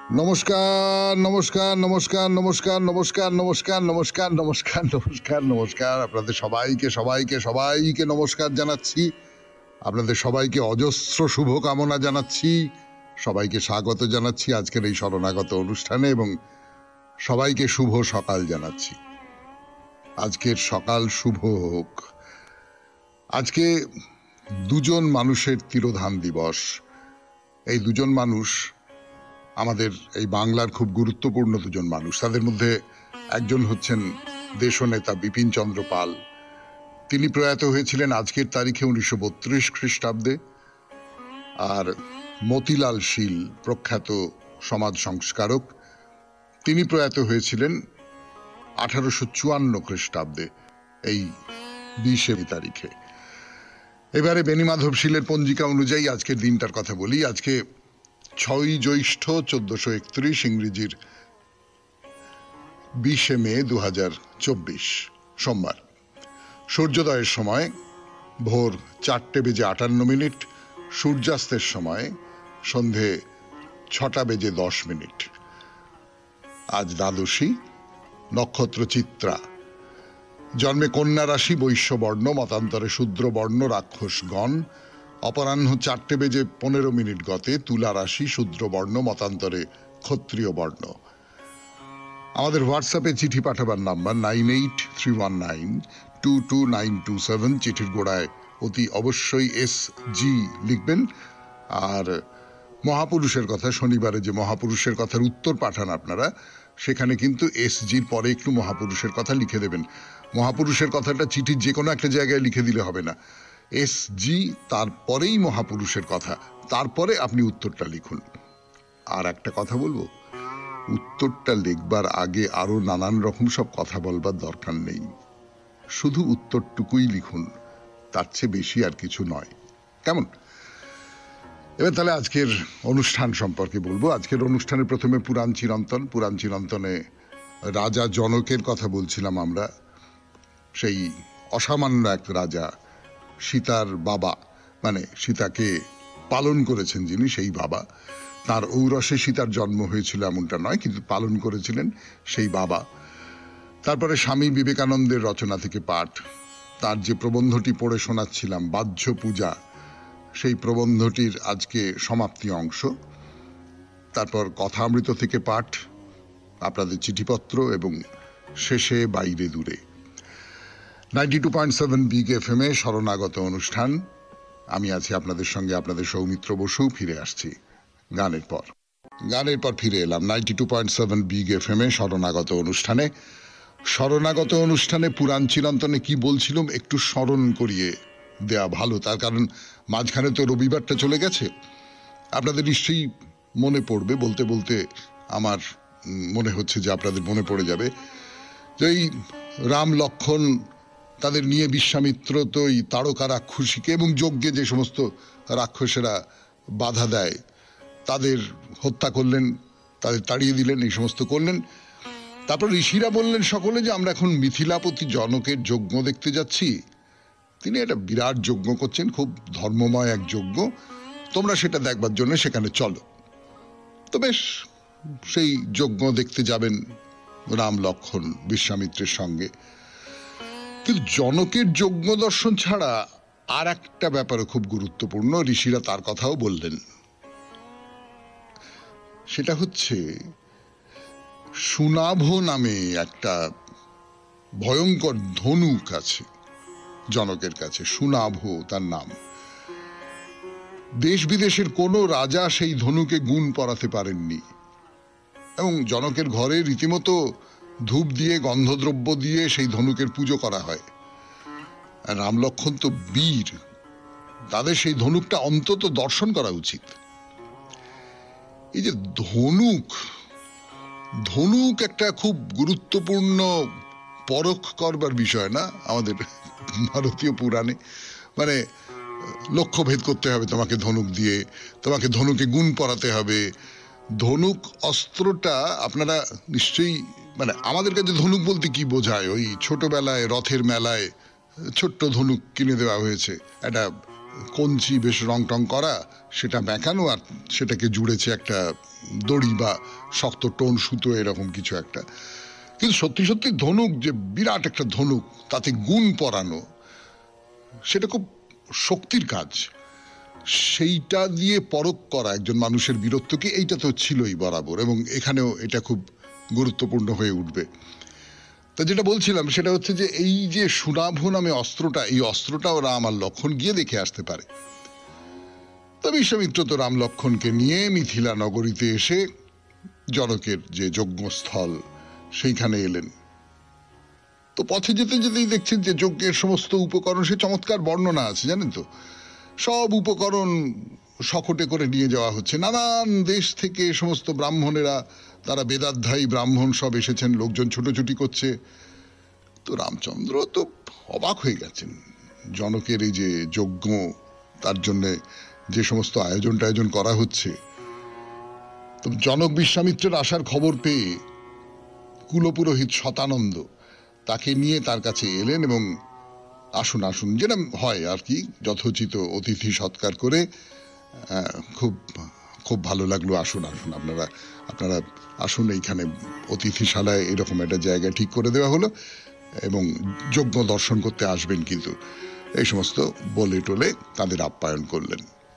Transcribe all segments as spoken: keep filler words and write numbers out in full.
নমস্কার নমস্কার নমস্কার নমস্কার নমস্কার নমস্কার নমস্কার নমস্কার নমস্কার নমস্কার আপনাদের সবাইকে সবাইকে সবাইকে নমস্কার জানাচ্ছি। আপনাদের সবাইকে অজস্র শুভকামনা জানাচ্ছি, সবাইকে স্বাগত জানাচ্ছি আজকের এই শরণাগত অনুষ্ঠানে এবং সবাইকে শুভ সকাল জানাচ্ছি। আজকের সকাল শুভ হোক। আজকে দুজন মানুষের তিরোধান দিবস। এই দুজন মানুষ আমাদের এই বাংলার খুব গুরুত্বপূর্ণ দুজন মানুষ। তাদের মধ্যে একজন হচ্ছেন দেশনেতা বিপিন চন্দ্র পাল। তিনি প্রয়াত হয়েছিলেন আজকের তারিখে উনিশশো বত্রিশ খ্রিস্টাব্দে। আর মতিলাল শীল প্রখ্যাত সমাজ সংস্কারক, তিনি প্রয়াত হয়েছিলেন আঠারোশো চুয়ান্ন খ্রিস্টাব্দে এই বিশে তারিখে। এবারে বেণীমাধব শীলের পঞ্জিকা অনুযায়ী আজকের দিনটার কথা বলি। আজকে ছয়ই জ্যৈষ্ঠ চোদ্দশো একত্রিশ, ইংরেজির বিশে মে দু হাজার চব্বিশ, সোমবার। সূর্যোদয়ের সময় ভোর চারটে বেজে আটান্ন মিনিট, সূর্যাস্তের সময় সন্ধে ছটা বেজে দশ মিনিট। আজ দ্বাদশী, নক্ষত্র চিত্রা। জন্মে কন্যা রাশি, বৈশ্যবর্ণ, মতান্তরে শূদ্রবর্ণ, রাক্ষসগণ। অপরাহ্ন চারটে বেজে পনেরো মিনিট গতে তুলা রাশি, শূদ্রবর্ণ, মতান্তরে ক্ষত্রিয় বর্ণ। আমাদের হোয়াটসঅ্যাপে চিঠি পাঠাবার number nine eight three one nine two two nine two seven. চিঠির গোড়ায় অতি অবশ্যই এস জি লিখবেন। আর মহাপুরুষের কথা, শনিবারে যে মহাপুরুষের কথার উত্তর পাঠান আপনারা, সেখানে কিন্তু এস জির পরে একটু মহাপুরুষের কথা লিখে দেবেন। মহাপুরুষের কথাটা চিঠির যে কোনো একটা জায়গায় লিখে দিলে হবে না, এস জি তারপরেই মহাপুরুষের কথা, তারপরে আপনি উত্তরটা লিখুন। আর একটা কথা বলবো, উত্তরটা লিখবার আগে আরো নানান রকম সব কথা বলবার দরকার নেই, শুধু উত্তরটুকুই লিখুন, তার চেয়ে বেশি আর কিছু নয়। কেমন? এবার তাহলে আজকের অনুষ্ঠান সম্পর্কে বলবো। আজকের অনুষ্ঠানে প্রথমে পুরাণ চিরন্তন। পুরাণ চিরন্তনে রাজা জনকের কথা বলছিলাম আমরা। সেই অসামান্য এক রাজা, সীতার বাবা, মানে সীতাকে পালন করেছেন যিনি, সেই বাবা। তার ঔরসে সীতার জন্ম হয়েছিল এমনটা নয়, কিন্তু পালন করেছিলেন সেই বাবা। তারপরে স্বামী বিবেকানন্দের রচনা থেকে পাঠ, তার যে প্রবন্ধটি পড়ে শোনাচ্ছিলাম, বাহ্য পূজা, সেই প্রবন্ধটির আজকে সমাপ্তি অংশ। তারপর কথামৃত থেকে পাঠ, আপনাদের চিঠিপত্র এবং শেষে বাইরে দূরে। Ninety two point seven big F M এ শরণাগত অনুষ্ঠান। আমি আছি আপনাদের সঙ্গে, আপনাদের সৌমিত্র বসু। ফিরে আসছি গানের পর। গানের পর ফিরে এলাম ninety two point seven big F M এ শরণাগত অনুষ্ঠানে। শরণাগত অনুষ্ঠানে পুরাণ চিরন্তনে কি বলছিলাম একটু স্মরণ করিয়ে দেয়া ভালো, তার কারণ মাঝখানে তো রবিবারটা চলে গেছে। আপনাদের নিশ্চয়ই মনে পড়বে, বলতে বলতে আমার মনে হচ্ছে যে আপনাদের মনে পড়ে যাবে যে এই রাম লক্ষ্মণ তাদের নিয়ে বিশ্বামিত্র তো এই তারকা রাক্ষসীকে এবং যজ্ঞে যে সমস্ত রাক্ষসেরা বাধা দেয় তাদের হত্যা করলেন, তাদের তাড়িয়ে দিলেন, এই সমস্ত করলেন। তারপর ঋষিরা বললেন সকলে যে আমরা এখন মিথিলাপতি জনকের যজ্ঞ দেখতে যাচ্ছি। তিনি একটা বিরাট যজ্ঞ করছেন, খুব ধর্মময় এক যজ্ঞ, তোমরা সেটা দেখবার জন্য সেখানে চলো। তো বেশ, সেই যজ্ঞ দেখতে যাবেন রাম লক্ষ্মণ বিশ্বামিত্রের সঙ্গে। কিন্তু জনকের যজ্ঞ দর্শন ছাড়া আর একটা ব্যাপারে খুব গুরুত্বপূর্ণ, ঋষিরা তার কথাও বললেন। সেটা হচ্ছে সুনাভ নামে একটা ভয়ঙ্কর ধনুক আছে জনকের কাছে। সুনাভ তার নাম। দেশ বিদেশের কোনো রাজা সেই ধনুকে গুণ পরাতে পারেননি। এবং জনকের ঘরে রীতিমতো ধূপ দিয়ে, গন্ধদ্রব্য দিয়ে সেই ধনুকের পুজো করা হয়। আর রাম লক্ষ্মণ তো বীর, তাদের সেই ধনুকটা অন্তত দর্শন করা উচিত। এই যে ধনুক, ধনুক একটা খুব গুরুত্বপূর্ণ পরখ করবার বিষয় না আমাদের ভারতীয় পুরাণে। মানে লক্ষ্য ভেদ করতে হবে তোমাকে ধনুক দিয়ে, তোমাকে ধনুকে গুণ পরাতে হবে। ধনুক অস্ত্রটা আপনারা নিশ্চয়ই, মানে আমাদের কাছে ধনুক বলতে কি বোঝায়, ওই ছোটবেলায় রথের মেলায় ছোট্ট ধনুক কিনে দেওয়া হয়েছে, একটা কঞ্চি বেশ রং টং করা, সেটা বেঁকানো, আর সেটাকে জুড়েছে একটা দড়ি বা শক্ত টোন সুতো এরকম কিছু একটা। কিন্তু সত্যি সত্যি ধনুক, যে বিরাট একটা ধনুক, তাতে গুণ পরানো, সেটা খুব শক্তির কাজ। সেইটা দিয়ে পরখ করা একজন মানুষের বীরত্বকে, এইটা তো ছিলই বরাবর, এবং এখানেও এটা খুব গুরুত্বপূর্ণ হয়ে উঠবে। তা যেটা বলছিলাম সেটা হচ্ছে যে এই যে সুনাভ নামে অস্ত্রটা, এই অস্ত্রটাও রাম আর লক্ষণ গিয়ে দেখে আসতে পারে। তা বিশ্বামিত্র তো রাম লক্ষণকে নিয়ে মিথিলা নগরীতে এসে জনকের যে যজ্ঞস্থল সেইখানে এলেন। তো পথে যেতে যেতেই দেখছেন যে যজ্ঞের সমস্ত উপকরণ, সে চমৎকার বর্ণনা আছে জানেন তো, সব উপকরণ শকটে করে নিয়ে যাওয়া হচ্ছে। নানান দেশ থেকে সমস্ত ব্রাহ্মণেরা, তারা বেদাধ্যায়ী ব্রাহ্মণ সব এসেছেন, লোকজন ছুটোছুটি করছে। তো রামচন্দ্র তো অবাক হয়ে গেছেন। জনকের এই যে যজ্ঞ, তার জন্য যে সমস্ত আয়োজন টায়োজন করা হচ্ছে, তো জনক বিশ্বামিত্রের আসার খবর পেয়ে কুলপুরোহিত শতানন্দ তাকে নিয়ে তার কাছে এলেন এবং আসুন আসুন, যেটা হয় আর কি, যথোচিত অতিথি সৎকার করে, খুব খুব ভালো লাগলো, আসুন আসুন আপনারা আপনারা আসুন, এইখানে অতিথিশালায় এরকম একটা জায়গা ঠিক করে দেওয়া হলো এবং যজ্ঞ দর্শন করতে আসবেন কিন্তু, এই সমস্ত বলে টলে তাদের আপ্যায়ন করলেন।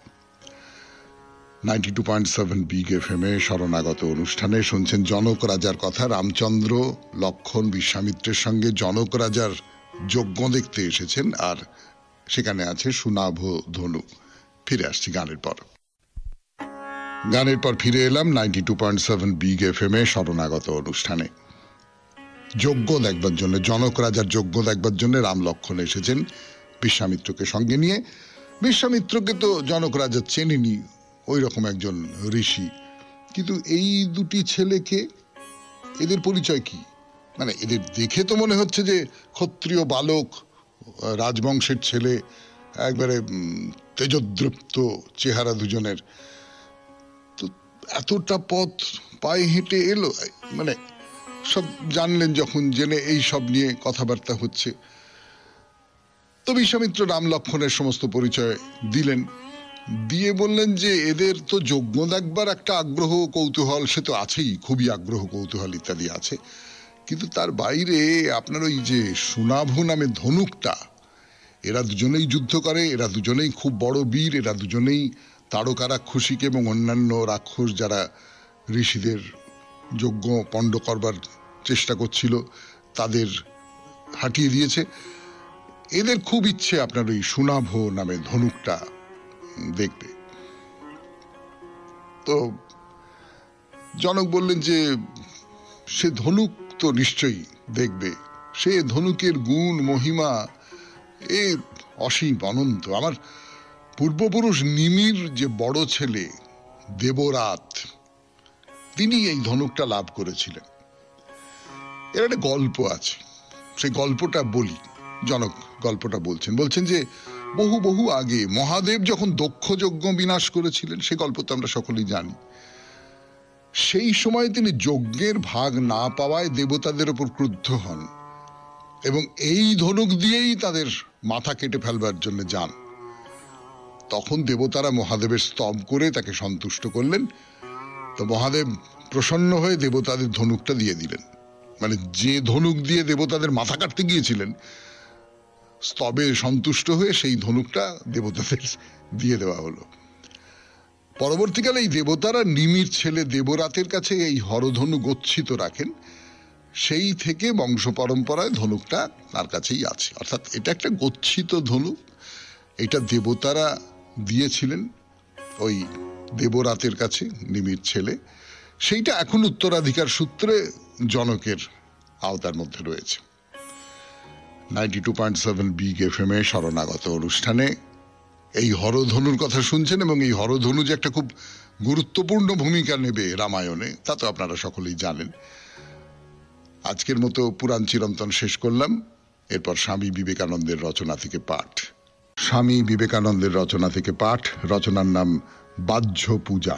Ninety two point seven big F M এ শরণাগত অনুষ্ঠানে শুনছেন জনক রাজার কথা। রামচন্দ্র লক্ষণ বিশ্বামিত্রের সঙ্গে জনক রাজার যজ্ঞ দেখতে এসেছেন, আর সেখানে আছে সুনাভ ধনু। ফিরে আসছি গানের পর। গানের পর ফিরে এলাম ninety two point seven big F M এ শরণাগত অনুষ্ঠানে। যজ্ঞ দেখবার জন্য, জনক রাজার যজ্ঞ দেখবার জন্য রাম লক্ষণ এসেছেন বিশ্বামিত্রকে সঙ্গে নিয়ে। বিশ্বামিত্রকে তো জনক রাজা চেনেনি, ওই রকম একজন ঋষি। কিন্তু এই দুটি ছেলেকে, এদের পরিচয় কি? মানে এদের দেখে তো মনে হচ্ছে যে ক্ষত্রিয় বালক, রাজবংশের ছেলে, একবারে তেজোদ্দীপ্ত চেহারা দুজনের। তো এতটা পথ পায়ে হেঁটে এলো, মানে সব জানলেন যখন, জেনে এই সব নিয়ে কথাবার্তা হচ্ছে। তো বিশ্বামিত্র রাম লক্ষণের সমস্ত পরিচয় দিলেন, দিয়ে বললেন যে এদের তো যজ্ঞ দেখবার একটা আগ্রহ কৌতূহল সে তো আছেই, খুবই আগ্রহ কৌতূহল ইত্যাদি আছে, কিন্তু তার বাইরে আপনার ওই যে সুনাভ নামে ধনুকটা, এরা দুজনেই যুদ্ধ করে, এরা দুজনেই খুব বড় বীর, এরা দুজনেই তারকা রাক্ষসীকে এবং অন্যান্য রাক্ষস যারা ঋষিদের যজ্ঞ পণ্ড করবার চেষ্টা করছিল তাদের হাঁটিয়ে দিয়েছে। এদের খুব ইচ্ছে আপনার ওই সুনাভ নামে ধনুকটা দেখবে। তো জনক বললেন যে সে ধনুক তো নিশ্চয়ই দেখবে, সে ধনুকের গুণ মহিমা এ অসীম অনন্ত। আমার পূর্বপুরুষ নিমির যে বড় ছেলে দেবরাত, তিনি এই ধনুকটা লাভ করেছিলেন। এর একটা গল্প আছে, সেই গল্পটা বলি। জনক গল্পটা বলছেন, বলছেন যে বহু বহু আগে মহাদেব যখন দক্ষ যজ্ঞ বিনাশ করেছিলেন, সে গল্প তো আমরা সকলেই জানি। সেই সময় তিনি যজ্ঞের ভাগ না পাওয়ায় দেবতাদের উপর ক্রুদ্ধ হন এবং এই ধনুক দিয়েই তাদের মাথা কেটে ফেলবার জন্য যান। তখন দেবতারা মহাদেবের স্তব করে তাকে সন্তুষ্ট করলেন। তো মহাদেব প্রসন্ন হয়ে দেবতাদের ধনুকটা দিয়ে দিলেন। মানে যে ধনুক দিয়ে দেবতাদের মাথা কাটতে গিয়েছিলেন, স্তবে সন্তুষ্ট হয়ে সেই ধনুকটা দেবতাদের দিয়ে দেওয়া হলো। পরবর্তীকালে এই দেবতারা নিমির ছেলে দেবরাতের কাছে এই হরধনু গচ্ছিত রাখেন, সেই থেকে বংশ পরম্পরায় ধনুকটা তার কাছেই আছে। অর্থাৎ এটা একটা গচ্ছিত ধনুক, এটা দেবতারা দিয়েছিলেন ওই দেবরাতের কাছে, নিমির ছেলে। সেইটা এখন উত্তরাধিকার সূত্রে জনকের আওতার মধ্যে রয়েছে। Ninety two point seven big F M এ শরণাগত অনুষ্ঠানে এই হরধনুর কথা শুনছেন, এবং এই হরধনু যে একটা খুব গুরুত্বপূর্ণ ভূমিকা নেবে রামায়ণে, তা তো আপনারা সকলেই জানেন। আজকের মতো পুরাণ চিরন্তন শেষ করলাম। এরপর স্বামী বিবেকানন্দের রচনা থেকে পাঠ। স্বামী বিবেকানন্দের রচনা থেকে পাঠ। রচনার নাম বাহ্য পূজা।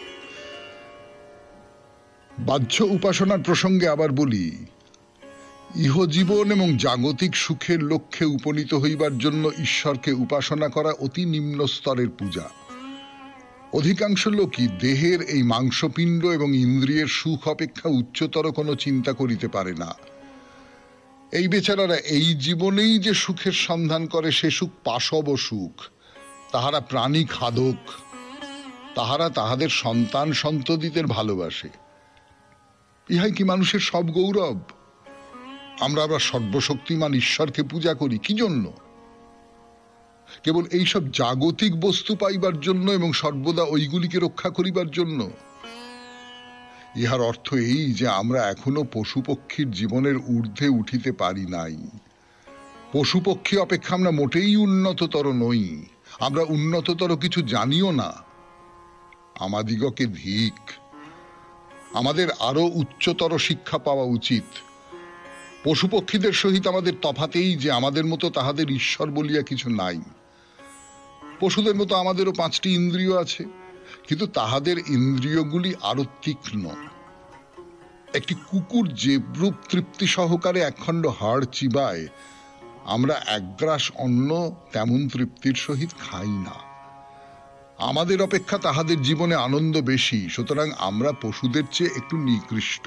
বাহ্য উপাসনার প্রসঙ্গে আবার বলি, ইহজীবন এবং জাগতিক সুখের লক্ষ্যে উপনীত হইবার জন্য ঈশ্বরকে উপাসনা করা অতি নিম্ন স্তরের পূজা। অধিকাংশ লোকই দেহের এই মাংসপিণ্ড এবং ইন্দ্রিয়ের সুখ অপেক্ষা উচ্চতর কোনো চিন্তা করিতে পারে না। এই বেচারারা এই জীবনেই যে সুখের সন্ধান করে সে সুখ পাশব সুখ। তাহারা প্রাণী খাদক, তাহারা তাহাদের সন্তান সন্ততিদের ভালোবাসে। ইহাই কি মানুষের সব গৌরব? আমরা আবার সর্বশক্তিমান ঈশ্বরকে পূজা করি কি জন্য? কেবল এইসব জাগতিক বস্তু পাইবার জন্য এবং সর্বদা ওইগুলিকে রক্ষা করিবার জন্য? ইহার অর্থ এই যে আমরা এখনো পশু পক্ষীর জীবনের ঊর্ধ্বে উঠিতে পারি নাই। পশু পক্ষী অপেক্ষা আমরা মোটেই উন্নততর নই। আমরা উন্নততর কিছু জানিও না। আমাদিগকে ধিক। আমাদের আরো উচ্চতর শিক্ষা পাওয়া উচিত। পশু পক্ষীদের সহিত আমাদের তফাতেই যে আমাদের মতো তাহাদের ঈশ্বর বলিয়া কিছু নাই। পশুদের মতো আমাদেরও পাঁচটি ইন্দ্রিয় আছে, কিন্তু তাহাদের ইন্দ্রিয়গুলি আরো তীক্ষ্ণ। একটি কুকুর যেরূপ তৃপ্তি সহকারে একখণ্ড হাড় চিবায়, আমরা একগ্রাস অন্ন তেমন তৃপ্তির সহিত খাই না। আমাদের অপেক্ষা তাহাদের জীবনে আনন্দ বেশি, সুতরাং আমরা পশুদের চেয়ে একটু নিকৃষ্ট।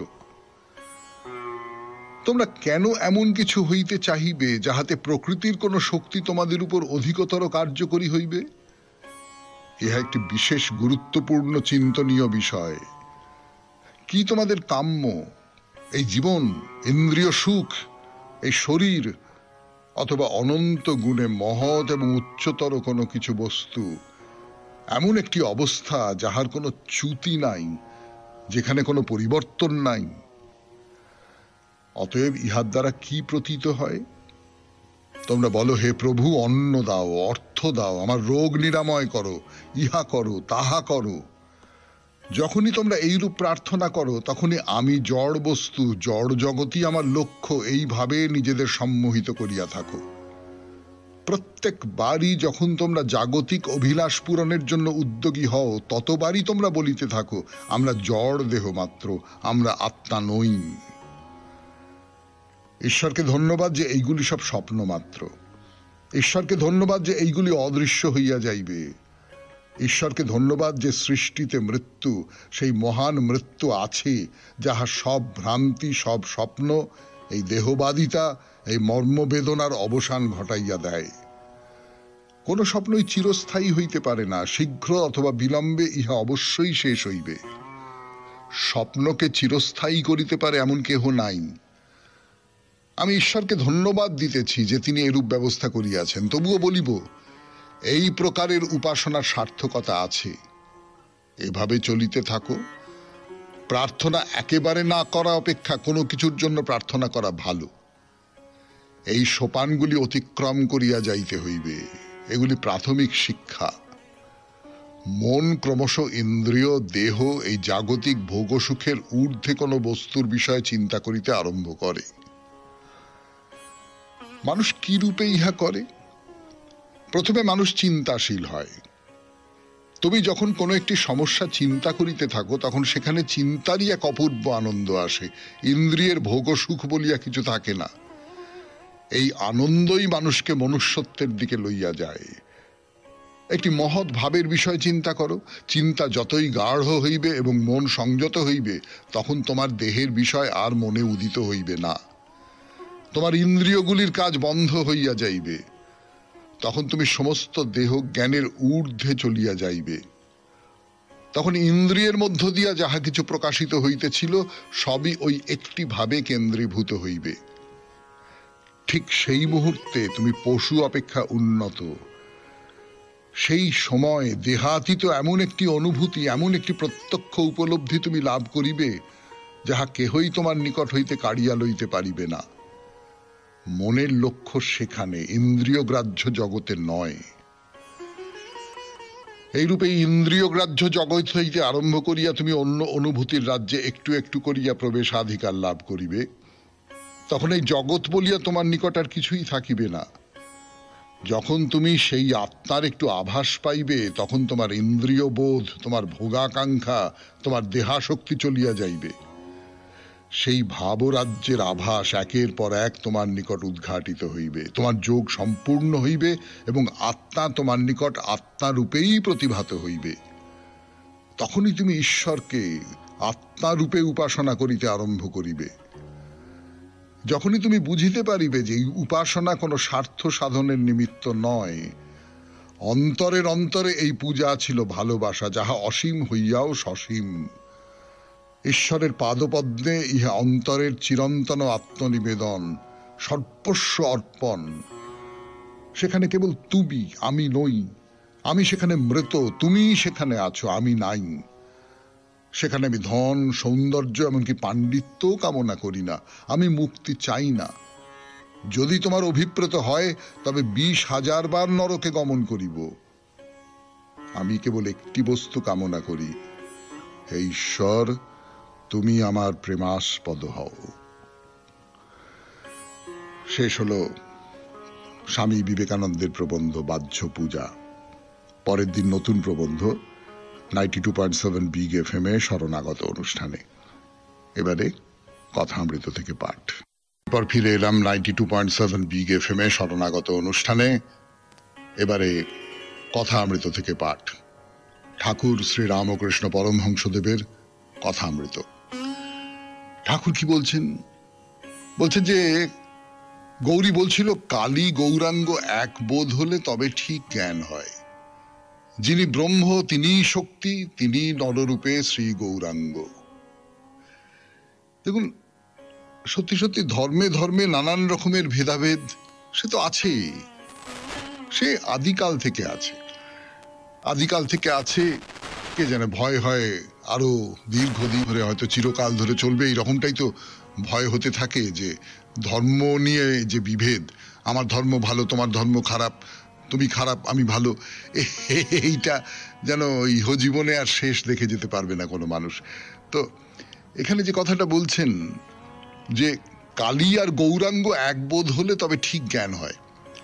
তোমরা কেন এমন কিছু হইতে চাহিবে যাহাতে প্রকৃতির কোন শক্তি তোমাদের উপর অধিকতর কার্যকরী হইবে? ইহা একটি বিশেষ গুরুত্বপূর্ণ চিন্তনীয় বিষয়। কি তোমাদের কাম্য? এই জীবন, ইন্দ্রিয় সুখ, এই শরীর, অথবা অনন্ত গুণে মহৎ এবং উচ্চতর কোনো কিছু বস্তু, এমন একটি অবস্থা যাহার কোনো চ্যুতি নাই, যেখানে কোনো পরিবর্তন নাই? অতএব ইহার দ্বারা কি প্রতীত হয়? তোমরা বলো, হে প্রভু, অন্ন দাও, অর্থ দাও, আমার রোগ নিরাময় করো, ইহা করো, তাহা করো। যখনই তোমরা এইরূপ প্রার্থনা করো, তখনই আমি জড় বস্তু, জড় জগতই আমার লক্ষ্য, এইভাবে নিজেদের সম্মোহিত করিয়া থাকো। প্রত্যেকবারই যখন তোমরা জাগতিক অভিলাষ পূরণের জন্য উদ্যোগী হও, ততবারই তোমরা বলিতে থাকো, আমরা জড় দেহ মাত্র, আমরা আত্মা নই। ঈশ্বরকে ধন্যবাদ যে এইগুলি সব স্বপ্ন মাত্র। ঈশ্বরকে ধন্যবাদ যে এইগুলি অদৃশ্য হইয়া যাইবে। ঈশ্বরকে ধন্যবাদ যে সৃষ্টিতে মৃত্যু, সেই মহান মৃত্যু আছে, যাহা সব ভ্রান্তি, সব স্বপ্ন, এই দেহবাদিতা, এই মর্মবেদনার অবসান ঘটাইয়া দেয়। কোন স্বপ্নই চিরস্থায়ী হইতে পারে না। শীঘ্র অথবা বিলম্বে ইহা অবশ্যই শেষ হইবে। স্বপ্নকে চিরস্থায়ী করিতে পারে এমন কেহ নাই। আমি ঈশ্বরকে ধন্যবাদ দিতেছি যে তিনি এরূপ ব্যবস্থা করিয়াছেন। তবুও বলিব, এই প্রকারের উপাসনার সার্থকতা আছে। এভাবে চলিতে থাকো। প্রার্থনা একেবারে না করা অপেক্ষা কোনো কিছুর জন্য প্রার্থনা করা ভালো। এই সোপানগুলি অতিক্রম করিয়া যাইতে হইবে। এগুলি প্রাথমিক শিক্ষা। মন ক্রমশ ইন্দ্রিয়, দেহ, এই জাগতিক ভোগসুখের ঊর্ধ্বে কোনো বস্তুর বিষয়ে চিন্তা করিতে আরম্ভ করে। মানুষ কি রূপে ইহা করে? প্রথমে মানুষ চিন্তাশীল হয়। তুমি যখন কোনো একটি সমস্যা চিন্তা করিতে থাকো, তখন সেখানে চিন্তারই এক অপূর্ব আনন্দ আসে। ইন্দ্রিয়ের ভোগ সুখ বলিয়া কিছু থাকে না। এই আনন্দই মানুষকে মনুষ্যত্বের দিকে লইয়া যায়। একটি মহৎ ভাবের বিষয় চিন্তা করো। চিন্তা যতই গাঢ় হইবে এবং মন সংযত হইবে, তখন তোমার দেহের বিষয় আর মনে উদিত হইবে না। তোমার ইন্দ্রিয়গুলির কাজ বন্ধ হইয়া যাইবে। তখন তুমি সমস্ত দেহ জ্ঞানের ঊর্ধ্বে চলিয়া যাইবে। তখন ইন্দ্রিয়ের মধ্য দিয়া যাহা কিছু প্রকাশিত হইতেছিল, সবই ওই একটি ভাবে কেন্দ্রীভূত হইবে। ঠিক সেই মুহূর্তে তুমি পশু অপেক্ষা উন্নত। সেই সময় দেহাতীত এমন একটি অনুভূতি, এমন একটি প্রত্যক্ষ উপলব্ধি তুমি লাভ করিবে, যাহা কেহই তোমার নিকট হইতে কাড়িয়া লইতে পারিবে না। মনের লক্ষ্য সেখানে, ইন্দ্রিয় গ্রাহ্য জগতে নয়। এইরূপে ইন্দ্রিয় গ্রাহ্য জগৎ হইতে আরম্ভ করিয়া তুমি অন্য অনুভূতির রাজ্যে একটু একটু করিয়া প্রবেশাধিকার লাভ করিবে। তখন এই জগৎ বলিয়া তোমার নিকট আর কিছুই থাকিবে না। যখন তুমি সেই আত্মার একটু আভাস পাইবে, তখন তোমার ইন্দ্রিয় বোধ, তোমার ভোগাকাঙ্ক্ষা, তোমার দেহাশক্তি চলিয়া যাইবে। সেই ভাবরাজ্যের আভাস একের পর এক তোমার নিকট উদ্ঘাটিত হইবে, তোমার যোগ সম্পূর্ণ হইবে এবং আত্মা তোমার নিকট আত্মারূপেই প্রতিভাত হইবে। তখনই তুমি ঈশ্বরকে আত্মারূপে উপাসনা করিতে আরম্ভ করিবে। যখনই তুমি বুঝিতে পারিবে যে এই উপাসনা কোনো স্বার্থ সাধনের নিমিত্ত নয়, অন্তরের অন্তরে এই পূজা ছিল ভালোবাসা, যাহা অসীম হইয়াও সসীম। ঈশ্বরের পাদপদ্মে ইহা অন্তরের চিরন্তন আত্মনিবেদন, সর্বস্ব অর্পণ। সেখানে কেবল তুমি, আমি নই। আমি সেখানে মৃত, তুমি সেখানে আছো, আমি নাই। সেখানে আমি ধন, সৌন্দর্য, এমনকি পাণ্ডিত্য কামনা করি না। আমি মুক্তি চাই না। যদি তোমার অভিপ্রেত হয় তবে বিশ হাজার বার নরকে গমন করিব। আমি কেবল একটি বস্তু কামনা করি, হে ঈশ্বর, তুমি আমার প্রেমাস্পদ হও। শেষ হলো স্বামী বিবেকানন্দের প্রবন্ধ বাহ্য পূজা। পরের দিন নতুন প্রবন্ধ ninety two point seven big F M এ শরণাগত অনুষ্ঠানে। এবারে কথামৃত থেকে পাঠ। এরপর ফিরে এলাম ninety two point seven big F M এ শরণাগত অনুষ্ঠানে। এবারে কথামৃত থেকে পাঠ। ঠাকুর শ্রী রামকৃষ্ণ পরমহংসদেবের কথামৃত। ঠাকুর কি বলছেন? বলছেন যে গৌরী বলছিল, কালী গৌরাঙ্গ এক বোধ হলে তবে ঠিক জ্ঞান হয়। যিনি ব্রহ্ম তিনিই শক্তি, তিনি নররূপে শ্রী গৌরাঙ্গ। দেখুন, সত্যি সত্যি ধর্মে ধর্মে নানান রকমের ভেদাভেদ সে তো আছেই, সে আদিকাল থেকে আছে। আদিকাল থেকে আছে, কে জানে ভয় হয় আরো দীর্ঘদিন ধরে, হয়তো চিরকাল ধরে চলবে। এইরকমটাই তো ভয় হতে থাকে যে ধর্ম নিয়ে যে বিভেদ, আমার ধর্ম ভালো, তোমার ধর্ম খারাপ, তুমি খারাপ, আমি ভালো, এইটা যেন ইহ জীবনে আর শেষ দেখে যেতে পারবে না কোনো মানুষ। তো এখানে যে কথাটা বলছেন যে কালী আর গৌরাঙ্গ এক বোধ হলে তবে ঠিক জ্ঞান হয়।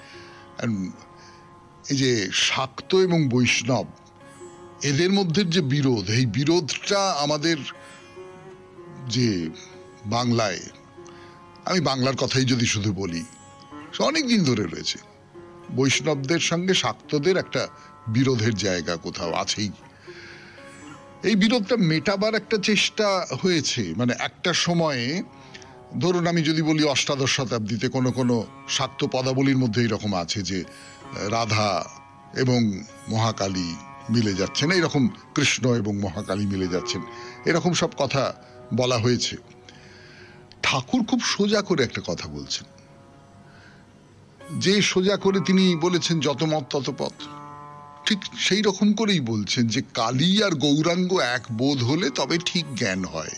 এই যে শাক্ত এবং বৈষ্ণব, এদের মধ্যে যে বিরোধ, এই বিরোধটা আমাদের যে বাংলায়, আমি বাংলার কথাই যদি শুধু বলি, অনেক দিন ধরে রয়েছে। বৈষ্ণবদের সঙ্গে শাক্তদের একটা বিরোধের জায়গা কোথাও আছেই। এই বিরোধটা মেটাবার একটা চেষ্টা হয়েছে। মানে একটা সময়ে, ধরুন আমি যদি বলি অষ্টাদশ শতাব্দীতে কোনো কোনো শাক্ত পদাবলীর মধ্যে এরকম আছে যে রাধা এবং মহাকালী মিলে যাচ্ছেন, এইরকম কৃষ্ণ এবং মহাকালী মিলে যাচ্ছেন, এরকম সব কথা বলা হয়েছে। ঠাকুর খুব সোজা করে একটা কথা বলছেন, যে সোজা করে তিনি বলেছেন যত মত তত পথ। ঠিক সেই রকম করেই বলছেন যে কালী আর গৌরাঙ্গ এক বোধ হলে তবে ঠিক জ্ঞান হয়।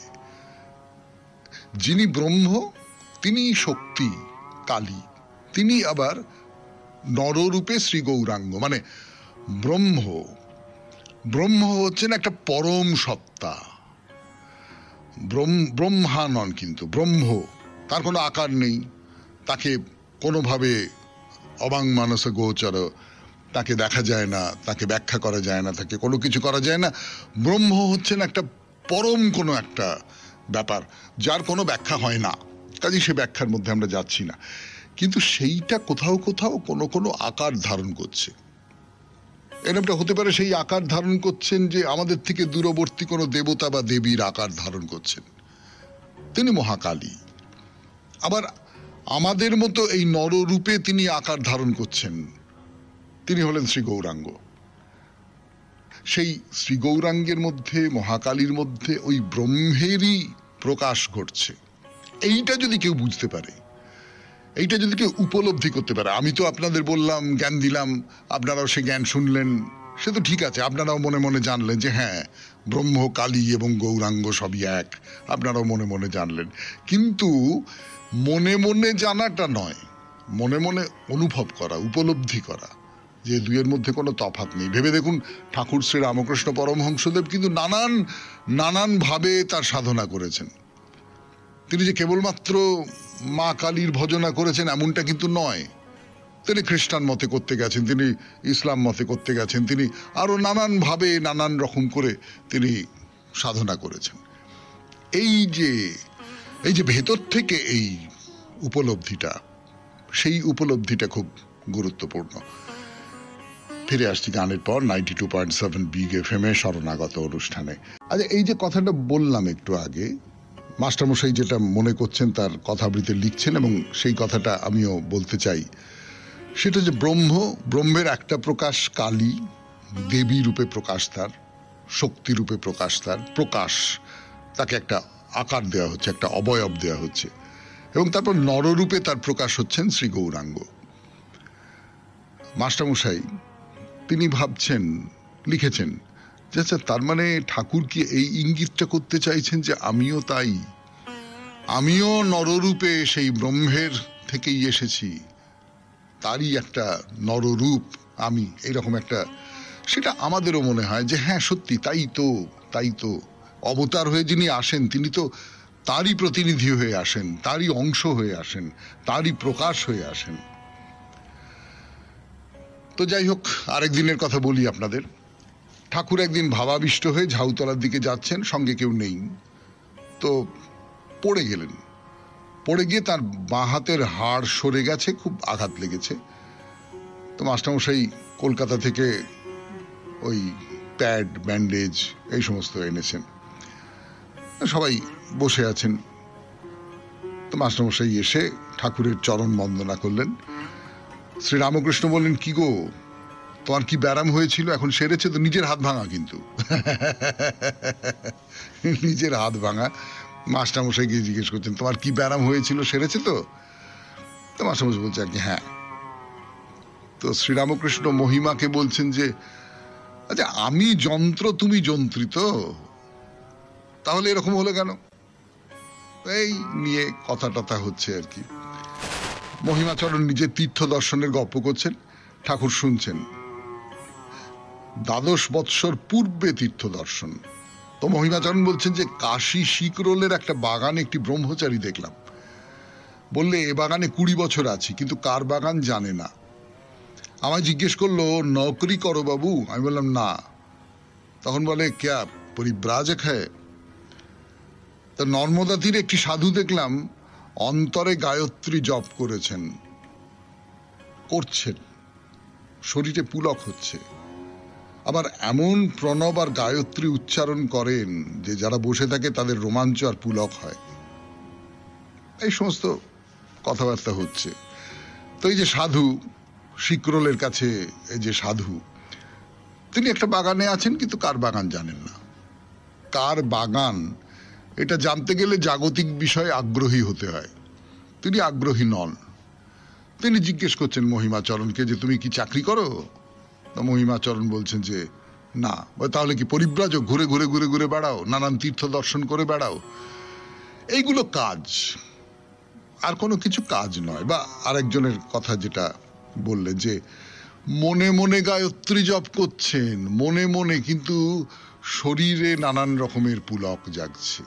যিনি ব্রহ্ম তিনি শক্তি কালী, তিনি আবার নররূপে শ্রী গৌরাঙ্গ। মানে ব্রহ্ম ব্রহ্ম হচ্ছেন একটা পরম সত্তা। ব্রহ্মা নন, কিন্তু ব্রহ্ম, তার কোনো আকার নেই, তাকে কোনোভাবে অবাং মানসে গোচর, তাকে দেখা যায় না, তাকে ব্যাখ্যা করা যায় না, তাকে কোনো কিছু করা যায় না। ব্রহ্ম হচ্ছেন একটা পরম কোনো একটা ব্যাপার, যার কোনো ব্যাখ্যা হয় না, কাজে সে ব্যাখ্যার মধ্যে আমরা যাচ্ছি না। কিন্তু সেইটা কোথাও কোথাও কোনো কোনো আকার ধারণ করছে। এরকমটা হতে পারে সেই আকার ধারণ করছেন যে আমাদের থেকে দূরবর্তী কোনো দেবতা বা দেবীর আকার ধারণ করছেন, তিনি মহাকালী। আবার আমাদের মতো এই নররূপে তিনি আকার ধারণ করছেন, তিনি হলেন শ্রী গৌরাঙ্গ। সেই শ্রী গৌরাঙ্গের মধ্যে, মহাকালীর মধ্যে ওই ব্রহ্মেরই প্রকাশ ঘটছে। এইটা যদি কেউ বুঝতে পারে, এইটা যদি কেউ উপলব্ধি করতে পারে, আমি তো আপনাদের বললাম, জ্ঞান দিলাম, আপনারাও সে জ্ঞান শুনলেন, সে তো ঠিক আছে, আপনারাও মনে মনে জানলেন যে হ্যাঁ ব্রহ্ম কালী এবং গৌরাঙ্গ সবই এক, আপনারাও মনে মনে জানলেন। কিন্তু মনে মনে জানাটা নয়, মনে মনে অনুভব করা, উপলব্ধি করা যে দুইয়ের মধ্যে কোনো তফাৎ নেই। ভেবে দেখুন, ঠাকুর শ্রী রামকৃষ্ণ পরমহংসদেব কিন্তু নানান নানান ভাবে তার সাধনা করেছেন। তিনি যে কেবলমাত্র মা কালীর ভজনা করেছেন এমনটা কিন্তু নয়। তিনি খ্রিস্টান মতে করতে গেছেন, তিনি ইসলাম মতে করতে গেছেন, তিনি আরো নানান ভাবে নানান রকম করে তিনি সাধনা করেছেন। এই যে এই যে ভেতর থেকে এই উপলব্ধিটা, সেই উপলব্ধিটা খুব গুরুত্বপূর্ণ। ফিরে আসছি গানের পর ninety two point seven big F M এ শরণাগত অনুষ্ঠানে। আচ্ছা, এই যে কথাটা বললাম একটু আগে, মাস্টারমশাই যেটা মনে করছেন তার কথাবৃতে লিখছেন, এবং সেই কথাটা আমিও বলতে চাই। সেটা যে ব্রহ্ম, ব্রহ্মের একটা প্রকাশ কালী, দেবী রূপে প্রকাশ তার, শক্তি রূপে প্রকাশ তার, প্রকাশ, তাকে একটা আকার দেওয়া হচ্ছে, একটা অবয়ব দেওয়া হচ্ছে, এবং তারপর নররূপে তার প্রকাশ হচ্ছেন শ্রী গৌরাঙ্গ। মাস্টারমশাই তিনি ভাবছেন, লিখেছেন যে আচ্ছা, তার মানে ঠাকুর কি এই ইঙ্গিতটা করতে চাইছেন যে আমিও তাই, আমিও নররূপে সেই ব্রহ্মের থেকেই এসেছি, তারই একটা নররূপ আমি, এইরকম একটা, সেটা আমাদেরও মনে হয় যে হ্যাঁ সত্যি তাই তো, তাই তো অবতার হয়ে যিনি আসেন তিনি তো তারই প্রতিনিধি হয়ে আসেন, তারই অংশ হয়ে আসেন, তারই প্রকাশ হয়ে আসেন। তো যাই হোক, আরেক দিনের কথা বলি আপনাদের। ঠাকুর একদিন ভাবাবিষ্ট হয়ে ঝাউতলার দিকে যাচ্ছেন, সঙ্গে কেউ নেই, তো পড়ে গেলেন। পড়ে গিয়ে তার বাঁ হাতের হাড় সরে গেছে, খুব আঘাত লেগেছে। তো মাস্টারমশাই কলকাতা থেকে ওই প্যাড, ব্যান্ডেজ এই সমস্ত এনেছেন, সবাই বসে আছেন। তো মাস্টারমশাই এসে ঠাকুরের চরণ বন্দনা করলেন। শ্রীরামকৃষ্ণ বললেন, কি গো, তোমার কি ব্যারাম হয়েছিল, এখন সেরেছে তো? নিজের হাত ভাঙা, কিন্তু নিজের হাত ভাঙা। মাস্টারমশাই গিয়ে জিজ্ঞেস করছেন, তোমার কি ব্যারাম হয়েছিল, সেরেছে তো? তো মাস্টারমশাই বলছে আর কি হ্যাঁ। তো শ্রীরামকৃষ্ণ মহিমাকে বলছেন যে আচ্ছা, আমি যন্ত্র তুমি যন্ত্রিত, তাহলে এরকম হলো কেন? এই নিয়ে কথা টথা হচ্ছে আর কি। মহিমাচরণ নিজের তীর্থ দর্শনের গল্প করছেন, ঠাকুর শুনছেন। দ্বাদশ বৎসর পূর্বে তীর্থ দর্শন। তো মহিমাচরণ বলছেন যে কাশী শিকরোলের একটা বাগানে একটি ব্রহ্মচারী দেখলাম, বললে এ বাগানে কুড়ি বছর আছি, কিন্তু কার বাগান জানে না। আমায় জিজ্ঞেস করলো, নৌকরি করো বাবু? আমি বললাম না। তখন বলে, ক্যা পরিব্রাজক হ্যায়? তা নর্মদা তীরে একটি সাধু দেখলাম, অন্তরে গায়ত্রী জপ করেছেন, করছেন, শরীরে পুলক হচ্ছে, আবার এমন প্রণব আর গায়ত্রী উচ্চারণ করেন যে যারা বসে থাকে তাদের রোমাঞ্চ আর পুলক হয়। এই সমস্ত কথাবার্তা হচ্ছে। তো এই যে সাধু, শিকরোলের কাছে এই যে সাধু, তিনি একটা বাগানে আছেন, কিন্তু কার বাগান জানেন না। কার বাগান এটা জানতে গেলে জাগতিক বিষয়ে আগ্রহী হতে হয়, তিনি আগ্রহী নন। তিনি জিজ্ঞেস করছেন মহিমাচরণকে যে তুমি কি চাকরি করো? তো মহিমাচরণ বলছেন যে না। তাহলে কি পরিব্রাজক, ঘুরে ঘুরে ঘুরে ঘুরে বেড়াও, নানান তীর্থ দর্শন করে বেড়াও? এইগুলো কাজ, আর কোনো কিছু কাজ নয়। বা আরেকজনের কথা যেটা বললেন যে মনে মনে গায়ত্রী জপ করছেন, মনে মনে, কিন্তু শরীরে নানান রকমের পুলক জাগছে।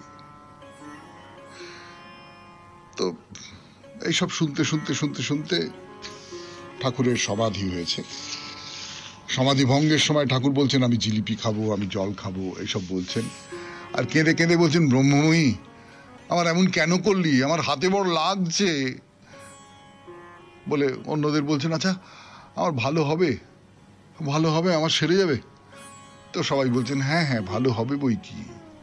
তো এইসব শুনতে শুনতে শুনতে শুনতে ঠাকুরের সমাধি হয়েছে। সমাধি ভঙ্গের সময় ঠাকুর বলছেন আমি জিলিপি খাবো, আমি জল খাবো, এইসব বলছেন। আর কেঁদে কেঁদে বলছেন, ব্রহ্মময়ী আমার এমন কেন করলি, আমার হাতে বড় লাগছে। বলে অন্যদের বলছেন, আচ্ছা আমার ভালো হবে, ভালো হবে, আমার সেরে যাবে? তো সবাই বলছেন হ্যাঁ হ্যাঁ ভালো হবে বই কি।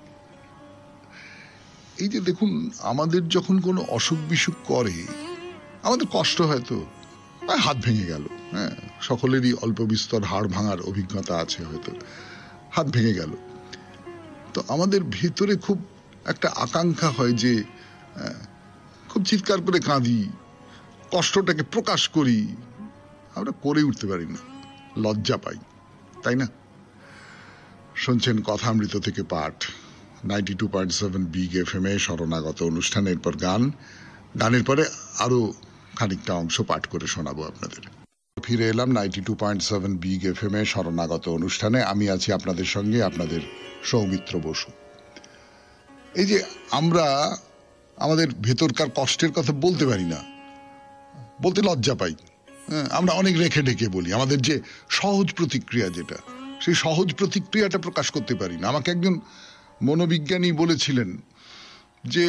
এই যে দেখুন, আমাদের যখন কোনো অসুখ বিসুখ করে আমাদের কষ্ট হয়, তো হাত ভেঙে গেল, হ্যাঁ, সকলেরই অল্প বিস্তর হাড় ভাঙার অভিজ্ঞতা আছে, হয়তো হাত ভেঙে গেল, তো আমাদের ভেতরে খুব একটা আকাঙ্ক্ষা হয় যে খুব চিৎকার করে কাঁদি, কষ্টটাকে প্রকাশ করি। আমরা করে উঠতে পারি না, লজ্জা পাই, তাই না? শুনছেন কথামৃত থেকে পাঠ, ninety two point seven big F M এ শরণাগত অনুষ্ঠানের পর গান, গানের পরে আরো খানিকটা অংশ পাঠ করে শোনাবো আপনাদের। ফিরে এলাম ninety two point seven big F M এ শরণাগত অনুষ্ঠানে। আমি আছি আপনাদের সঙ্গে, আপনাদের সৌমিত্র বসু। এই যে আমরা আমাদের ভেতরকার কষ্টের কথা বলতে পারি না, বলতে লজ্জা পাই, হ্যাঁ, আমরা অনেক রেখে ঢেকে বলি। আমাদের যে সহজ প্রতিক্রিয়া, যেটা সেই সহজ প্রতিক্রিয়াটা প্রকাশ করতে পারি না। আমাকে একজন মনোবিজ্ঞানী বলেছিলেন যে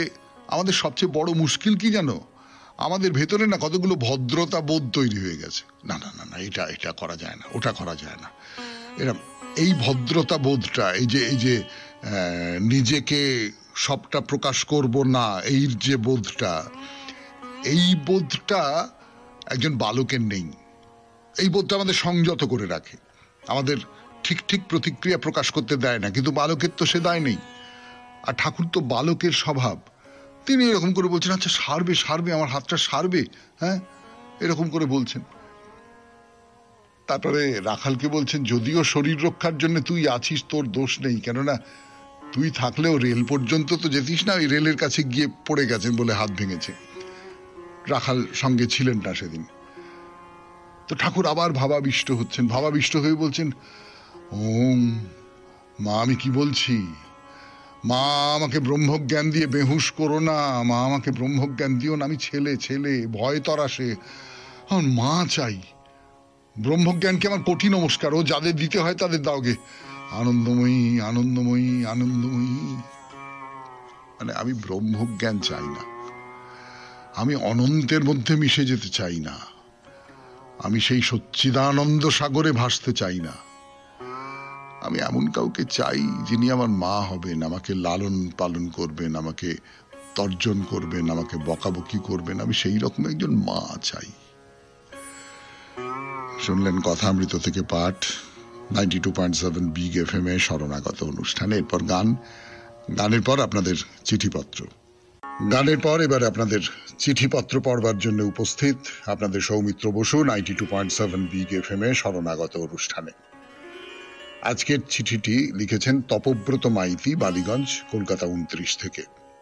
আমাদের সবচেয়ে বড় মুশকিল কি জানো, আমাদের ভেতরে না কতগুলো ভদ্রতা বোধ তৈরি হয়ে গেছে। না না না না এটা এটা করা যায় না, ওটা করা যায় না, এরা এই ভদ্রতা বোধটা, এই যে এই যে নিজেকে সবটা প্রকাশ করব না, এই যে বোধটা, এই বোধটা একজন বালকের নেই। এই বোধটা আমাদের সংযত করে রাখে, আমাদের ঠিক ঠিক প্রতিক্রিয়া প্রকাশ করতে দেয় না, কিন্তু বালকের তো সে দায় নেই। আর ঠাকুর তো বালকের স্বভাব, তিনি এরকম করে বলছেন আচ্ছা সারবে সারবে আমার হাতটা সারবে, হ্যাঁ এরকম করে বলছেন। তারপরে রাখালকে বলছেন যদিও শরীর রক্ষার জন্য তুই আছিস, তোর দোষ নেই, কেননা তুই থাকলেও রেল পর্যন্ত তো যেতিস না, ওই রেলের কাছে গিয়ে পড়ে গেছেন বলে হাত ভেঙেছে। রাখাল সঙ্গে ছিলেন না সেদিন। তো ঠাকুর আবার ভাবাবিষ্ট হচ্ছেন, ভাবাবিষ্ট হয়ে বলছেন ওম মা আমি কি বলছি, মা আমাকে ব্রহ্মজ্ঞান দিয়ে বেহুশ করো না, মা আমাকে ব্রহ্মজ্ঞান দিও না, আমি ছেলে ছেলে ভয় তরাসে, আমার মা চাই, ব্রহ্মজ্ঞানকে আমার কোটি নমস্কার, ও যাদের দিতে হয় তাদের দাওগে, আনন্দময়ী আনন্দময়ী আনন্দময়ী। মানে আমি ব্রহ্মজ্ঞান চাই না, আমি অনন্তের মধ্যে মিশে যেতে চাই না, আমি সেই সচ্চিদানন্দ সাগরে ভাসতে চাই না, আমি এমন কাউকে চাই যিনি আমার মা হবেন, আমাকে লালন পালন করবেন, আমাকে তর্জন করবেন, আমাকে বকাবকি করবেন, আমি সেই রকম একজন মা চাই। শুনলেন কথামৃত থেকে পাঠ ninety two point seven big F M এ শরণাগত অনুষ্ঠানে। এরপর গান, গানের পর আপনাদের চিঠিপত্র, গানের পর এবারে আপনাদের চিঠিপত্র পড়বার জন্য উপস্থিত আপনাদের সৌমিত্র বসু ninety two point seven big F M এ শরণাগত অনুষ্ঠানে। আজকের চিঠিটি লিখেছেন তপব্রত মাইতি, বালিগঞ্জ, কলকাতা উনত্রিশ থেকে।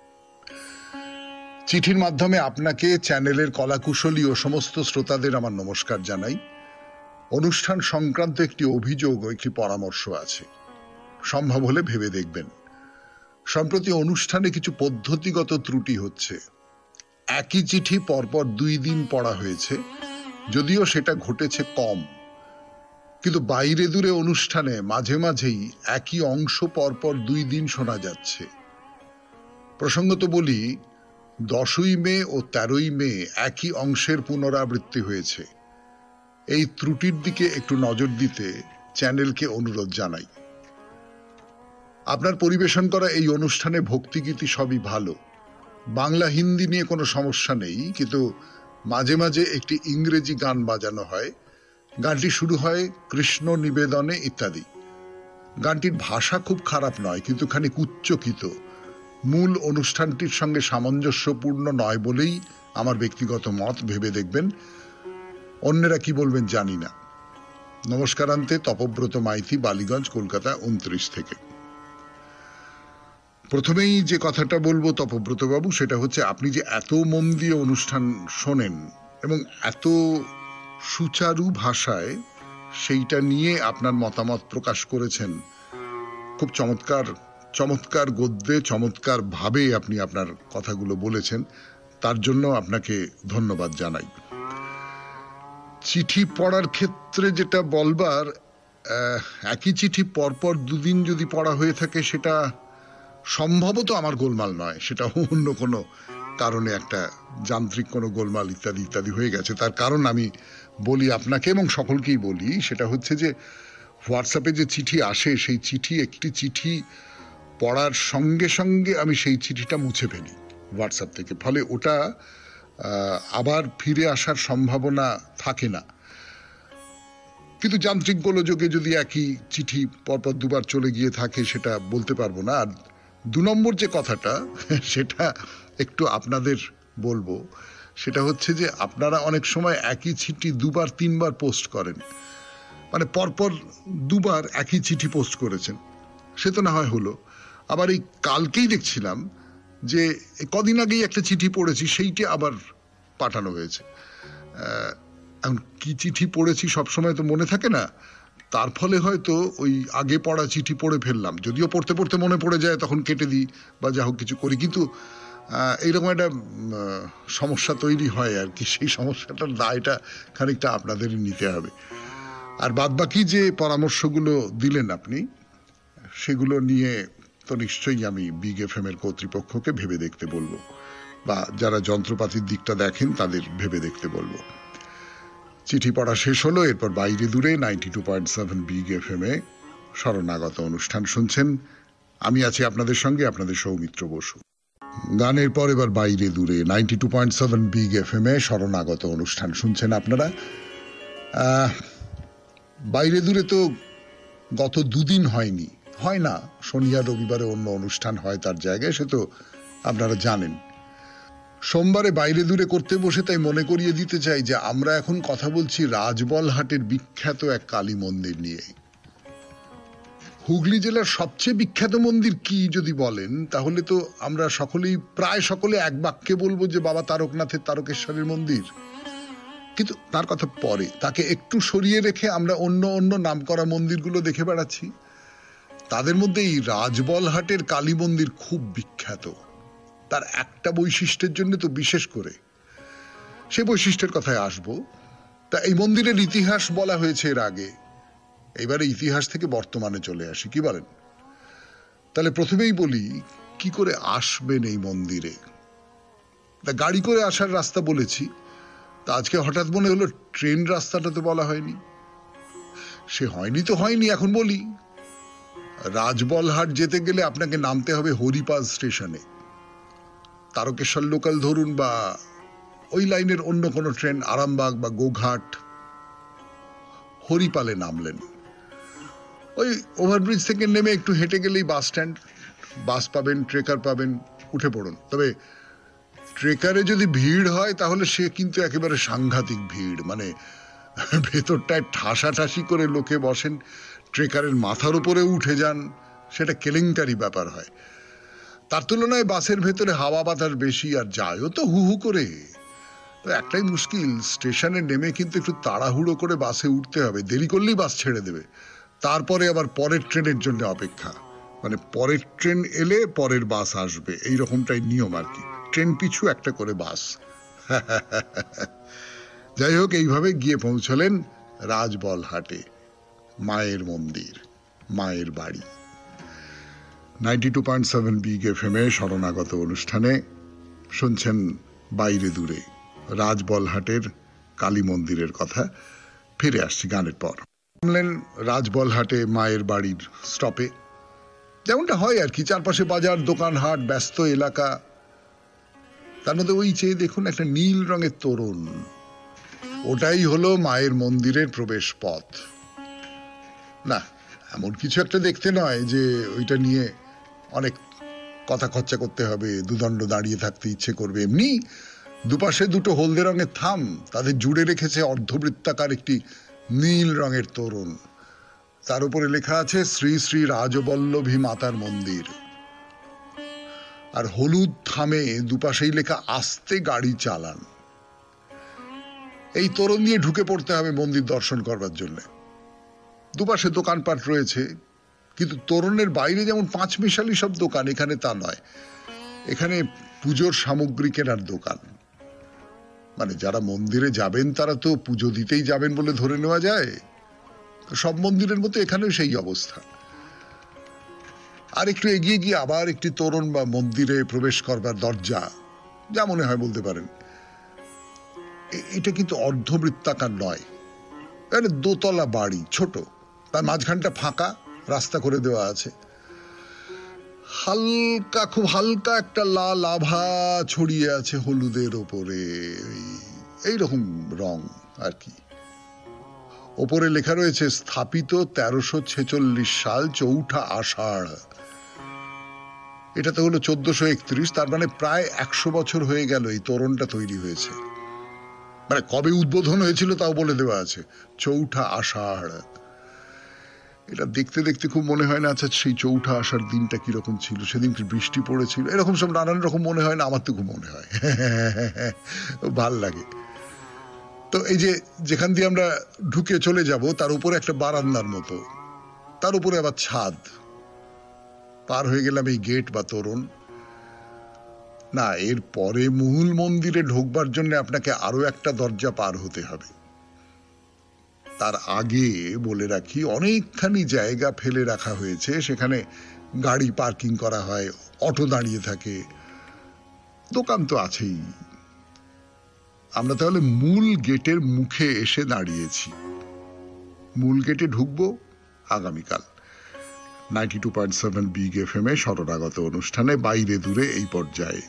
চিঠির মাধ্যমে আপনাকে, চ্যানেলের কলাকুশলী ও সমস্ত শ্রোতাদের আমার নমস্কার জানাই। অনুষ্ঠান সংক্রান্ত একটি অভিযোগ ও একটি পরামর্শ আছে, সম্ভব হলে ভেবে দেখবেন। সম্প্রতি অনুষ্ঠানে কিছু পদ্ধতিগত ত্রুটি হচ্ছে। একই চিঠি পরপর দুই দিন পড়া হয়েছে, যদিও সেটা ঘটেছে কম, কিন্তু বাইরে দূরে অনুষ্ঠানে মাঝে মাঝেই একই অংশ পরপর দুই দিন শোনা যাচ্ছে। প্রসঙ্গত বলি, দশই মে ও তেরোই মে একই অংশের পুনরাবৃত্তি হয়েছে। এই ত্রুটির দিকে একটু নজর দিতে চ্যানেলকে অনুরোধ জানাই। আপনার পরিবেশন করা এই অনুষ্ঠানে ভক্তিগীতি সবই ভালো, বাংলা হিন্দি নিয়ে কোনো সমস্যা নেই, কিন্তু মাঝে মাঝে একটি ইংরেজি গান বাজানো হয়। গানটি শুরু হয় কৃষ্ণ নিবেদনে ইত্যাদি। গানটির ভাষা খুব খারাপ নয়, কিন্তু খানিক উচ্চকিত, মূল অনুষ্ঠানটির সঙ্গে সামঞ্জস্যপূর্ণ নয় বলেই আমার ব্যক্তিগত মত, ভেবে দেখবেন। অন্যেরা কি বলবেন জানি না। নমস্কারান্তে, তপব্রত মাইতি, বালিগঞ্জ, কলকাতা উনত্রিশ থেকে। প্রথমেই যে কথাটা বলবো তপব্রত বাবু, সেটা হচ্ছে আপনি যে এত মন দিয়ে অনুষ্ঠান শোনেন এবং এত সুচারু ভাষায় সেইটা নিয়ে আপনার মতামত প্রকাশ করেছেন, খুব চমৎকার চমৎকার গদ্যে চমৎকার ভাবে আপনি আপনার কথাগুলো বলেছেন, তার জন্য আপনাকে ধন্যবাদ জানাই। চিঠি পড়ার ক্ষেত্রে যেটা বলবার, একই চিঠি পরপর দুদিন যদি পড়া হয়ে থাকে সেটা সম্ভবত আমার গোলমাল নয়, সেটা অন্য কোনো কারণে একটা যান্ত্রিক কোনো গোলমাল ইত্যাদি ইত্যাদি হয়ে গেছে। তার কারণ আমি বলি আপনাকে এবং সকলকেই বলি, সেটা হচ্ছে যে হোয়াটসঅ্যাপে যে চিঠি আসে, সেই চিঠি একটি চিঠি পড়ার সঙ্গে সঙ্গে আমি সেই চিঠিটা মুছে ফেলি হোয়াটসঅ্যাপ থেকে, ফলে ওটা আবার ফিরে আসার সম্ভাবনা থাকে না। কিন্তু যান্ত্রিক গোলযোগে যদি একই চিঠি পরপর দুবার চলে গিয়ে থাকে সেটা বলতে পারবো না। আর দু নম্বর যে কথাটা, সেটা একটু আপনাদের বলবো, সেটা হচ্ছে যে আপনারা অনেক সময় একই চিঠি দুবার তিনবার পোস্ট করেন, মানে পরপর দুবার একই চিঠি পোস্ট করেছেন, সে তো না হয় হলো। আবার এই কালকেই দেখছিলাম যে কদিন আগেই একটা চিঠি পড়েছি, সেইটি আবার পাঠানো হয়েছে। এখন কি চিঠি পড়েছি সবসময় তো মনে থাকে না, তার ফলে হয়তো ওই আগে পড়া চিঠি পড়ে ফেললাম, যদিও পড়তে পড়তে মনে পড়ে যায় তখন কেটে দিই বা যা হোক কিছু করি, কিন্তু এইরকম একটা সমস্যা তৈরি হয় আর কি। সেই সমস্যাটার দায়টা খানিকটা আপনাদেরই নিতে হবে। আর বাদবাকি যে পরামর্শগুলো দিলেন আপনি, সেগুলো নিয়ে তো নিশ্চয়ই আমি বিগ এফএম এর কর্তৃপক্ষকে ভেবে দেখতে বলবো, বা যারা যন্ত্রপাতির দিকটা দেখেন তাদের ভেবে দেখতে বলবো। চিঠি পড়া শেষ হলো, এরপর বাইরে দূরে ninety two point seven big FM এ শরণাগত অনুষ্ঠান শুনছেন। আমি আছি আপনাদের সঙ্গে, আপনাদের সৌমিত্র বসু। গানের পর এবার বাইরে দূরে ninety two point seven big FM এ শরণাগত অনুষ্ঠান শুনছেন আপনারা। বাইরে দূরে তো গত দুদিন হয়নি, হয় না, শনি আর রবিবারে অন্য অনুষ্ঠান হয় তার জায়গায়, সে তো আপনারা জানেন। সোমবারে বাইরে দূরে করতে বসে তাই মনে করিয়ে দিতে চাই যে আমরা এখন কথা বলছি রাজবলহাটের বিখ্যাত এক কালী মন্দির নিয়ে। হুগলি জেলার সবচেয়ে বিখ্যাত মন্দির কি যদি বলেন, তাহলে তো আমরা সকলেই প্রায় সকলে এক বাক্যে বলবো যে বাবা তারকনাথের তারকেশ্বরের মন্দির। কিন্তু তার কথা পরে, তাকে একটু সরিয়ে রেখে আমরা অন্য অন্য নামকরা মন্দিরগুলো দেখে বেড়াচ্ছি। তাদের মধ্যে এই রাজবলহাটের কালী মন্দির খুব বিখ্যাত, তার একটা বৈশিষ্ট্যের জন্য তো বিশেষ করে। সে বৈশিষ্ট্যের কথায় আসবো। তা এই মন্দিরের ইতিহাস বলা হয়েছে এর আগে, এবারে ইতিহাস থেকে বর্তমানে চলে আসি, কি বলেন? তাহলে প্রথমেই বলি কি করে আসবেন এই মন্দিরে। তা গাড়ি করে আসার রাস্তা বলেছি, তা আজকে হঠাৎ মনে হলো ট্রেন রাস্তাটা তো বলা হয়নি। সে হয়নি তো হয়নি, এখন বলি। রাজবলহাট যেতে গেলে আপনাকে নামতে হবে হরিপাল স্টেশনে। তারকেশ্বর লোকাল ধরুন বা ওই লাইনের অন্য কোনো ট্রেন, আরামবাগ বা গোঘাট, হরিপালে নামলেন। ওই ওভারব্রিজ থেকে নেমে একটু হেঁটে গেলেই বাস স্ট্যান্ড, বাস পাবেন, ট্রেকার পাবেন, উঠে পড়ুন। তবে ট্রেকারে যদি ভিড় হয় তাহলে সে কিন্তু একেবারে সাংঘাতিক ভিড়, মানে ভেতরটায় ঠাসাঠাসি করে লোকে বসেন, ট্রেকারের মাথার উপরে উঠে যান, সেটা কেলেঙ্কারি ব্যাপার হয়। তার তুলনায় বাসের ভেতরে হাওয়া বাতাস বেশি, আর যায়ও তো হু হু করে। তো একটাই মুশকিল, স্টেশনে নেমে কিন্তু একটু তাড়াহুড়ো করে বাসে উঠতে হবে, দেরি করলেই বাস ছেড়ে দেবে। তারপরে আবার পরের ট্রেনের জন্য অপেক্ষা, মানে পরের ট্রেন এলে পরের বাস আসবে, এই রকমটাই নিয়ম আর কি। ট্রেন পিছু একটা করে বাস। যাই হোক, এইভাবে গিয়ে পৌঁছলেন রাজবলহাটে, মায়ের মন্দির, মায়ের বাড়ি। Ninety two point seven big FM এ শরণাগত অনুষ্ঠানে শুনছেন বাইরে দূরে রাজবলহাটের কালী মন্দিরের কথা। ফিরে আসছি গানের পর। নামলেন রাজবলহাটে মায়ের বাড়ির স্টপে, যেমনটা হয় আর কি, চারপাশে বাজার, দোকান, হাট, ব্যস্ত এলাকা। তার মধ্যে ওই চেয়ে দেখুন একটা নীল রঙের তোরণ, ওটাই হলো মায়ের মন্দিরের প্রবেশ পথ। না, এমন কিছু একটা দেখতে নয় যে ওইটা নিয়ে অনেক কথা খরচা করতে হবে, দুদণ্ড দাঁড়িয়ে থাকতে ইচ্ছে করবে। এমনি দুপাশে দুটো হলদে রঙের থাম, তাদের জুড়ে রেখেছে অর্ধবৃত্তাকার একটি নীল রঙের তোরণ। তার উপরে লেখা আছে শ্রী শ্রী রাজবল্লভী মাতার মন্দির। আর হলুদ থামে দুপাশেই লেখা আস্তে গাড়ি চালান। এই তোরণ দিয়ে ঢুকে পড়তে হবে মন্দির দর্শন করবার জন্য। দুপাশে দোকানপাট রয়েছে, কিন্তু তোরণের বাইরে যেমন পাঁচ মিশালি সব দোকান, এখানে তা নয়। এখানে পুজোর সামগ্রী কেনার দোকান। মানে যারা মন্দিরে যাবেন তারা তো পুজো দিতেই যাবেন বলে ধরে নেওয়া যায়। সব মন্দিরের মতো এখানেও সেই অবস্থা। আর একটু এগিয়ে গিয়ে আবার একটি তোরণ বা মন্দিরে প্রবেশ করবার দরজা, যা মনে হয় বলতে পারেন। এটা কিন্তু অর্ধবৃত্তাকার নয়, এটা দোতলা বাড়ি, ছোট, তার মাঝখানটা ফাঁকা, রাস্তা করে দেওয়া আছে। হালকা, খুব হালকা একটা লাল আভা ছড়িয়ে আছে হলুদের ওপরে, এইরকম রং আর কি। ওপরে লেখা রয়েছে স্থাপিত তেরোশো ছেচল্লিশ সাল চৌঠা আষাঢ়। এটা তো হলো চোদ্দশো একত্রিশ, তার মানে প্রায় একশো বছর হয়ে গেল এই তোরণটা তৈরি হয়েছে। মানে কবে উদ্বোধন হয়েছিল তাও বলে দেওয়া আছে, চৌঠা আষাঢ়। এটা দেখতে দেখতে খুব মনে হয় না, আচ্ছা সেই চৌঠা আষাঢ় দিনটা কিরকম ছিল, সেদিন কি বৃষ্টি পড়েছিল, এরকম সব নানান রকম মনে হয় না? আমার তো খুব মনে হয়, ভাল লাগে। তো এই যে যেখান দিয়ে আমরা ঢুকে চলে যাব, তার উপরে একটা বারান্দার মতো, তার উপরে আবার ছাদ। পার হয়ে গেলাম এই গেট বা তোরণ। না, এর পরে মূল মন্দিরে ঢোকবার জন্য আপনাকে আরো একটা দরজা পার হতে হবে। তার আগে বলে রাখি, অনেকখানি জায়গা ফেলে রাখা হয়েছে, সেখানে গাড়ি পার্কিং করা হয়, অটো দাঁড়িয়ে থাকে, দোকান তো আছেই। আমরা তাহলে মূল গেটের মুখে এসে দাঁড়িয়েছি। মূল গেটে ঢুকবো আগামীকাল ninety two point seven big F M এ শরণাগত অনুষ্ঠানে, বাইরে দূরে এই পর্যায়ে।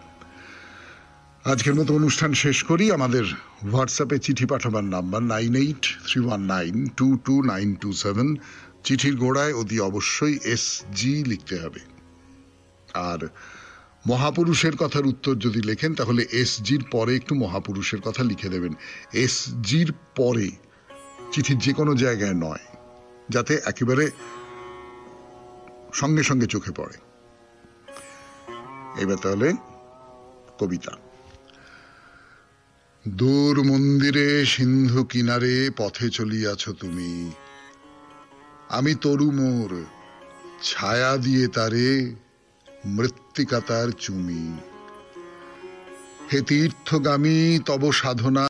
আজকের মতো অনুষ্ঠান শেষ করি। আমাদের হোয়াটসঅ্যাপে চিঠি পাঠাবার number nine eight three one nine two two nine two seven. চিঠির গোড়ায় অতি অবশ্যই এস জি লিখতে হবে। আর মহাপুরুষের কথার উত্তর যদি লেখেন তাহলে এস জির পরে একটু মহাপুরুষের কথা লিখে দেবেন। এস জির পরে চিঠির যে কোনো জায়গায় নয়, যাতে একেবারে সঙ্গে সঙ্গে চোখে পড়ে। এবার তাহলে কবিতা। দূর মন্দিরে সিন্ধু কিনারে পথে চলিয়াছ তুমি, আমি তরু মোর ছায়া দিয়ে তারে মৃত্তিকা তার চুমি। হে তীর্থগামী তব সাধনা